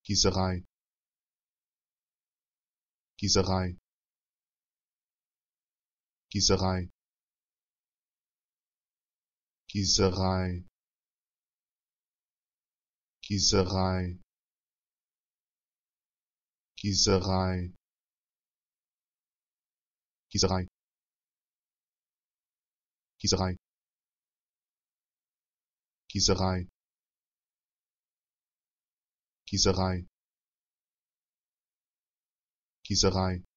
Gießerei, Gießerei, Gießerei, Gießerei, Gießerei, Gießerei, Gießerei, Gießerei, Gießerei, Gießerei, Gießerei,